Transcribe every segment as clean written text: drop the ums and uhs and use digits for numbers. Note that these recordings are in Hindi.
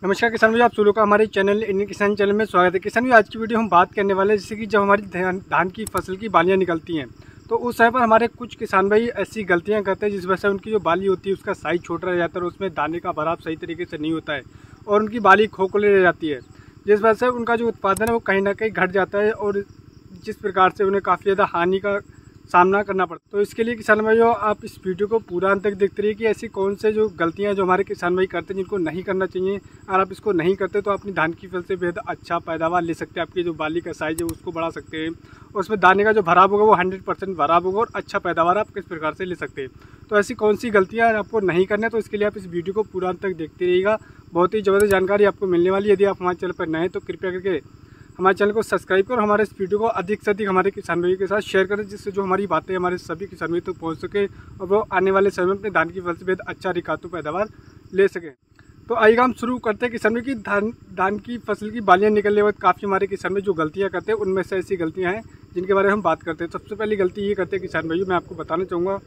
नमस्कार किसान भाई, आप सभी का हमारे चैनल इंडियन किसान चैनल में स्वागत है। किसान भाई, आज की वीडियो हम बात करने वाले हैं जैसे कि जब हमारी धान की फसल की बालियां निकलती हैं तो उस समय पर हमारे कुछ किसान भाई ऐसी गलतियां करते हैं जिस वजह से उनकी जो बाली होती है उसका साइज़ छोटा रह जाता है और उसमें दाने का भराव सही तरीके से नहीं होता है और उनकी बाली खोखले रह जाती है, जिस वजह से उनका जो उत्पादन है वो कहीं ना कहीं घट जाता है और जिस प्रकार से उन्हें काफ़ी ज़्यादा हानि का सामना करना पड़ता है। तो इसके लिए किसान भाइयों, आप इस वीडियो को पूरा अंत तक देखते रहिए कि ऐसी कौन से जो गलतियां जो हमारे किसान भाई करते हैं जिनको नहीं करना चाहिए। अगर आप इसको नहीं करते तो अपनी धान की फसल से बेहद अच्छा पैदावार ले सकते हैं। आपकी जो बाली का साइज है उसको बढ़ा सकते हैं और उसमें दाने का जो भराव होगा वो 100% भराव होगा और अच्छा पैदावार आप किस प्रकार से ले सकते हैं। तो ऐसी कौन सी गलतियाँ आपको नहीं करना है, तो इसके लिए आप इस वीडियो को पूरा अंत तक देखते रहिएगा। बहुत ही ज़बरदस्त जानकारी आपको मिलने वाली है। यदि आप हमारे चैनल पर नए हैं तो कृपया करके हमारे चैनल को सब्सक्राइब करो, हमारे इस वीडियो को अधिक से अधिक हमारे किसान भाइयों के साथ शेयर करें, जिससे जो हमारी बातें हमारे सभी किसान भाइयों तक पहुंच सके और वो आने वाले समय में अपने धान की फसल से बेहद अच्छा रिकातु पैदावार ले सकें। तो आइए हम शुरू करते हैं किसान भाई की धान की फसल की बालियाँ निकलने के बाद काफ़ी हमारे किसान भाई जो गलतियाँ करते हैं उनमें से ऐसी गलतियाँ हैं जिनके बारे में हम बात करते हैं। सबसे पहली गलती ये करते हैं किसान भाइयों, मैं आपको बताना चाहूँगा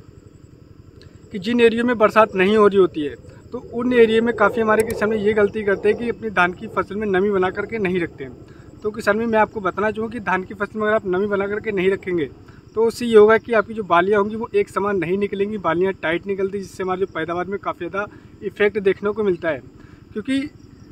कि जिन एरिया में बरसात नहीं हो रही होती है तो उन एरिया में काफ़ी हमारे किसान भाई ये गलती करते हैं कि अपनी धान की फसल में नमी बना करके नहीं रखते हैं। तो किसान भाई, मैं आपको बताना चाहूँगा कि धान की फसल में अगर आप नमी बना करके नहीं रखेंगे तो उससे ये होगा कि आपकी जो बालियाँ होंगी वो एक समान नहीं निकलेंगी, बालियाँ टाइट निकलती, जिससे हमारे जो पैदावार में काफ़ी ज़्यादा इफेक्ट देखने को मिलता है। क्योंकि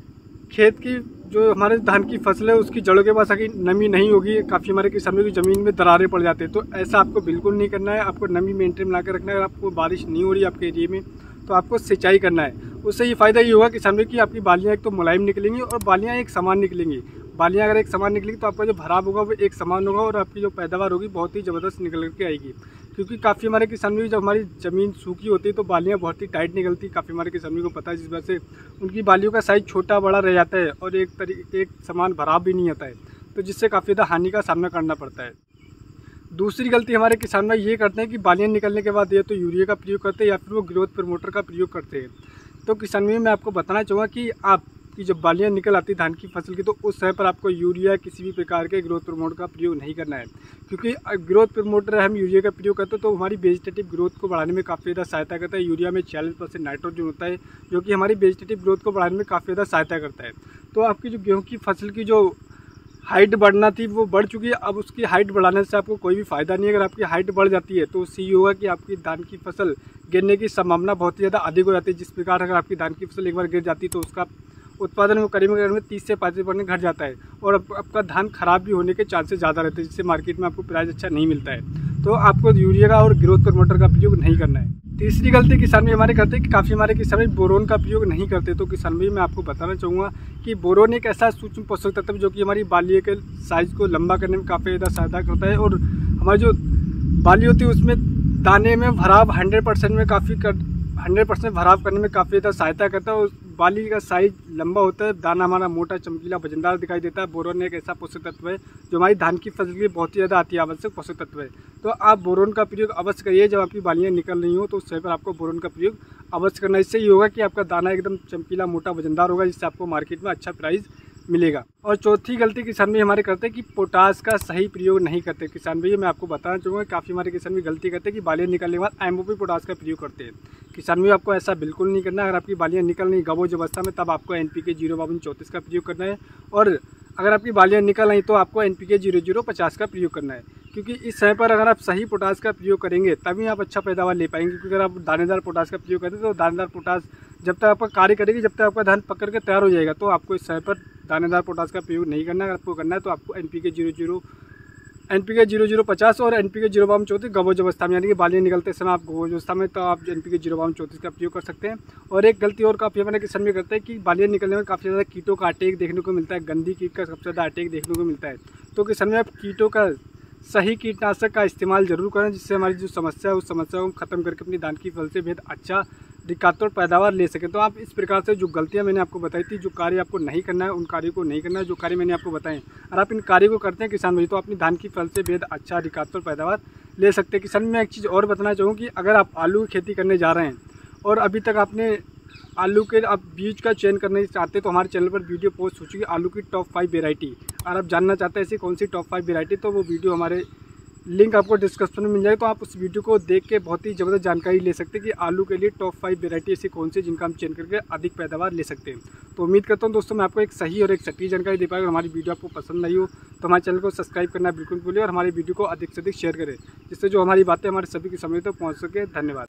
खेत की जो हमारे धान की फसल है उसकी जड़ों के पास अगर नमी नहीं होगी, काफ़ी हमारे किसानों की ज़मीन में दरारें पड़ जाते हैं। तो ऐसा आपको बिल्कुल नहीं करना है। आपको नमी मेंटेन बना कर रखना है। अगर आपको बारिश नहीं हो रही आपके एरिए में तो आपको सिंचाई करना है। उससे ये फ़ायदा ये होगा किसान भाई कि आपकी बालियाँ एक तो मुलायम निकलेंगी और बालियाँ एक समान निकलेंगी। बालियाँ अगर एक समान निकलेगी तो आपका जो भराव होगा वो एक समान होगा और आपकी जो पैदावार होगी बहुत ही ज़बरदस्त निकल के आएगी। क्योंकि काफ़ी हमारे किसान भाई जब हमारी ज़मीन सूखी होती है तो बालियाँ बहुत ही टाइट निकलती, काफ़ी हमारे किसान भाई को पता है, जिस वजह से उनकी बालियों का साइज़ छोटा बड़ा रह जाता है और एक समान भराव भी नहीं आता है, तो जिससे काफ़ी ज़्यादा हानि का सामना करना पड़ता है। दूसरी गलती हमारे किसान भाई ये करते हैं कि बालियाँ निकलने के बाद या तो यूरिया का प्रयोग करते हैं या फिर वो ग्रोथ प्रमोटर का प्रयोग करते हैं। तो किसान भाई, मैं आपको बताना चाहूँगा कि आपकी जब बालियाँ निकल आती धान की फसल की तो उस समय पर आपको यूरिया किसी भी प्रकार के ग्रोथ प्रमोटर का प्रयोग नहीं करना है। क्योंकि ग्रोथ प्रमोटर हम यूरिया का प्रयोग करते हैं तो हमारी वेजिटेटिव ग्रोथ को बढ़ाने में काफ़ी ज़्यादा सहायता करता है। यूरिया में 40% नाइट्रोजन होता है जो कि हमारी वेजिटेटिव ग्रोथ को बढ़ाने में काफ़ी ज़्यादा सहायता करता है। तो आपकी जो गेहूँ की फसल की जो हाइट बढ़ना थी वो बढ़ चुकी है। अब उसकी हाइट बढ़ाने से आपको कोई भी फ़ायदा नहीं है। अगर आपकी हाइट बढ़ जाती है तो उससे ये होगा कि आपकी धान की फसल गिरने की संभावना बहुत ही ज़्यादा अधिक हो जाती है। जिस प्रकार अगर आपकी धान की फसल एक बार गिर जाती है तो उसका उत्पादन वो करीब 30 से 35% घट जाता है और आपका धान खराब भी होने के चांसेस ज़्यादा रहते हैं, जिससे मार्केट में आपको प्राइस अच्छा नहीं मिलता है। तो आपको यूरिया का और ग्रोथ प्रमोटर का प्रयोग नहीं करना है। तीसरी गलती किसान भाई हमारे करते हैं कि काफ़ी हमारे किसान भाई बोरोन का प्रयोग नहीं करते। तो किसान भाई, मैं आपको बताना चाहूँगा कि बोरोन एक ऐसा सूक्ष्म पोषक तत्व जो कि हमारी बालियों के साइज़ को लंबा करने में काफ़ी ज़्यादा सहायता करता है और हमारी जो बाली होती है उसमें दाने में भराव 100% भराव करने में काफ़ी ज़्यादा सहायता करता है और बाली का साइज लंबा होता है, दाना हमारा मोटा चमकीला वजनदार दिखाई देता है। बोरोन एक ऐसा पोषक तत्व है जो हमारी धान की फसल के लिए बहुत ही ज़्यादा अति आवश्यक पोषक तत्व है। तो आप बोरोन का प्रयोग अवश्य करिए। जब आपकी बालियाँ निकल रही हो तो उस समय पर आपको बोरोन का प्रयोग अवश्य करना। इससे ये होगा कि आपका दाना एकदम चमकीला मोटा वजनदार होगा, जिससे आपको मार्केट में अच्छा प्राइस मिलेगा। और चौथी गलती किसान भाई हमारे करते हैं कि पोटास का सही प्रयोग नहीं करते। किसान भाई, मैं आपको बताना चाहूँगा काफ़ी हमारे किसान भाई गलती करते हैं कि बालियाँ निकलने के बाद एमओपी पोटास का प्रयोग करते हैं। किसान भाई, आपको ऐसा बिल्कुल नहीं करना है। अगर आपकी बालियाँ निकल नहीं गबोज अवस्था में तब आपको NPK 05234 का प्रयोग करना है और अगर आपकी बालियाँ निकल आई तो आपको NPK 0050 का प्रयोग करना है। क्योंकि इस समय पर अगर आप सही पोटास का प्रयोग करेंगे तभी आप अच्छा पैदावार ले पाएंगे। क्योंकि अगर आप दानेदार पोटास का प्रयोग करते हैं तो दानेदार पोटास जब तक आपका कार्य करेगी, जब तक आपका धान पकड़ के तैयार हो जाएगा, तो आपको इस समय पर दानेदार पोटास का प्रयोग नहीं करना है। अगर आपको करना है तो आपको NPK 0050 और NPK 05234 गबोज अवस्था में, यानी कि बालियाँ निकलते समय आप गबोज अवस्था में, तो आप NPK 05234 का प्रयोग कर सकते हैं। और एक गलती और काफ़ी हमारे किसान में करते हैं कि बालियाँ निकलने में काफ़ी ज़्यादा कीटों का अटैक देखने को मिलता है। गंदी कीट का सबसे ज़्यादा अटैक देखने को मिलता है। तो किसान में आप कीटों का सही कीटनाशक का इस्तेमाल जरूर करें, जिससे हमारी जो समस्या है उस समस्या को खत्म करके अपनी धान की फसल से बेहद अच्छा रिकातोड़ पैदावार ले सकें। तो आप इस प्रकार से जो गलतियां मैंने आपको बताई थी, जो कार्य आपको नहीं करना है उन कार्यों को नहीं करना है, जो कार्य मैंने आपको बताएं, और आप इन कार्यों को करते हैं किसान भाई तो अपनी धान की फसल से बेहद अच्छा रिकातोड़ पैदावार ले सकते हैं। किसान में एक चीज़ और बताना चाहूँ कि अगर आप आलू की खेती करने जा रहे हैं और अभी तक आपने आलू के आप बीज का चयन करना चाहते हैं तो हमारे चैनल पर वीडियो पोस्ट हो चुकी है आलू की टॉप 5 वेराइटी। अगर आप जानना चाहते हैं ऐसी कौन सी टॉप 5 वेराइटी, तो वो वीडियो हमारे लिंक आपको डिस्क्रिप्शन में मिल जाएगा, तो आप उस वीडियो को देख के बहुत ही ज़बरदस्त जानकारी ले सकते हैं कि आलू के लिए टॉप 5 वेराइटी ऐसी कौन सी जिनका हम चयन करके अधिक पैदावार ले सकते हैं। तो उम्मीद करता हूँ दोस्तों मैं आपको एक सही और एक सटीक जानकारी दे पाएगा। हमारी वीडियो आपको पसंद आई हो तो हमारे चैनल को सब्सक्राइब करना बिल्कुल भूलिए और हमारी वीडियो को अधिक से अधिक शेयर करें, जिससे जो हमारी बातें हमारे सभी की समझ तक पहुँच सके। धन्यवाद।